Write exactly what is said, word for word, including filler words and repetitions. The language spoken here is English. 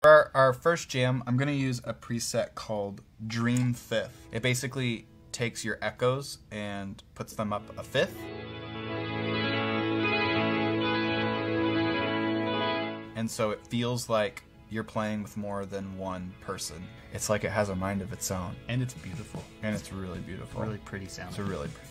For our, our first jam, I'm gonna use a preset called Dream Fifth. It basically takes your echoes and puts them up a fifth. And so it feels like you're playing with more than one person. It's like it has a mind of its own. And it's beautiful. And it's really beautiful. Really pretty sound. It's a really pretty